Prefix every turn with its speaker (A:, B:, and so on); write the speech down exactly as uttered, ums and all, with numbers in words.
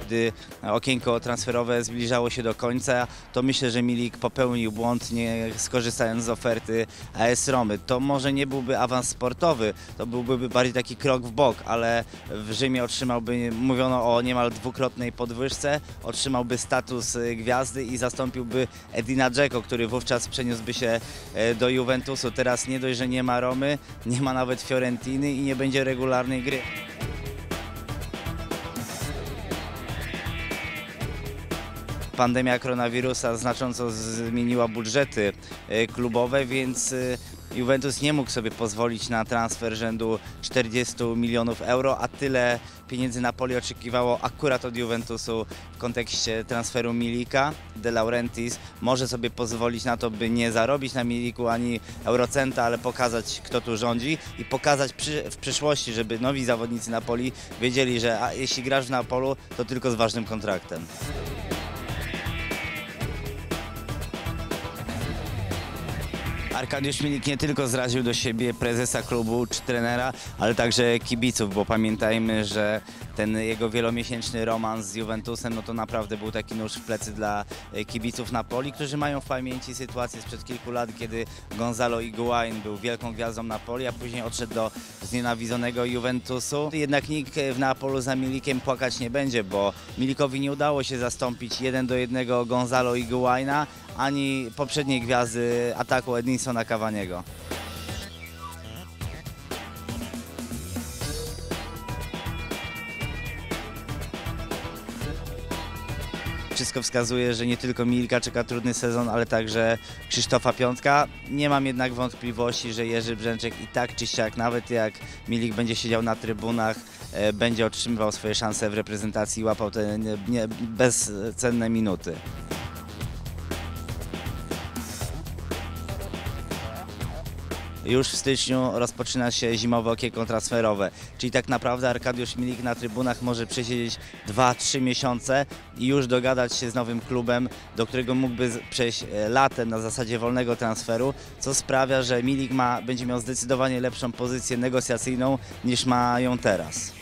A: gdy okienko transferowe zbliżało się do końca, to myślę, że Milik popełnił błąd, nie skorzystając z oferty A S Romy. To może nie byłby awans sportowy, to byłby bardziej taki krok w bok, ale w Rzymie otrzymałby, mówiono o niemal dwukrotnej podwyżce, otrzymałby status gwiazdy i zastąpiłby Edina Dzeko, który wówczas przeniósłby się do Juventusu. Teraz nie dość, że nie ma Romy, nie ma nawet Fiorentiny i nie będzie regularnej gry. Pandemia koronawirusa znacząco zmieniła budżety klubowe, więc Juventus nie mógł sobie pozwolić na transfer rzędu czterdziestu milionów euro, a tyle pieniędzy Napoli oczekiwało akurat od Juventusu w kontekście transferu Milika. De Laurentiis może sobie pozwolić na to, by nie zarobić na Miliku ani eurocenta, ale pokazać, kto tu rządzi i pokazać przy, w przyszłości, żeby nowi zawodnicy Napoli wiedzieli, że a, jeśli grasz w Napolu, to tylko z ważnym kontraktem. Arkadiusz Milik nie tylko zraził do siebie prezesa klubu czy trenera, ale także kibiców, bo pamiętajmy, że ten jego wielomiesięczny romans z Juventusem, no to naprawdę był taki nóż w plecy dla kibiców Napoli, którzy mają w pamięci sytuację sprzed kilku lat, kiedy Gonzalo Higuaín był wielką gwiazdą Napoli, a później odszedł do znienawidzonego Juventusu. Jednak nikt w Neapolu za Milikiem płakać nie będzie, bo Milikowi nie udało się zastąpić jeden do jednego Gonzalo Higuaína, ani poprzedniej gwiazdy ataku Edinsona Cavaniego. Wszystko wskazuje, że nie tylko Milika czeka trudny sezon, ale także Krzysztofa Piątka. Nie mam jednak wątpliwości, że Jerzy Brzęczek i tak czy siak, nawet jak Milik będzie siedział na trybunach, będzie otrzymywał swoje szanse w reprezentacji i łapał te bezcenne minuty. Już w styczniu rozpoczyna się zimowe okienko transferowe, czyli tak naprawdę Arkadiusz Milik na trybunach może przesiedzieć dwa trzy miesiące i już dogadać się z nowym klubem, do którego mógłby przejść latem na zasadzie wolnego transferu, co sprawia, że Milik ma, będzie miał zdecydowanie lepszą pozycję negocjacyjną niż ma ją teraz.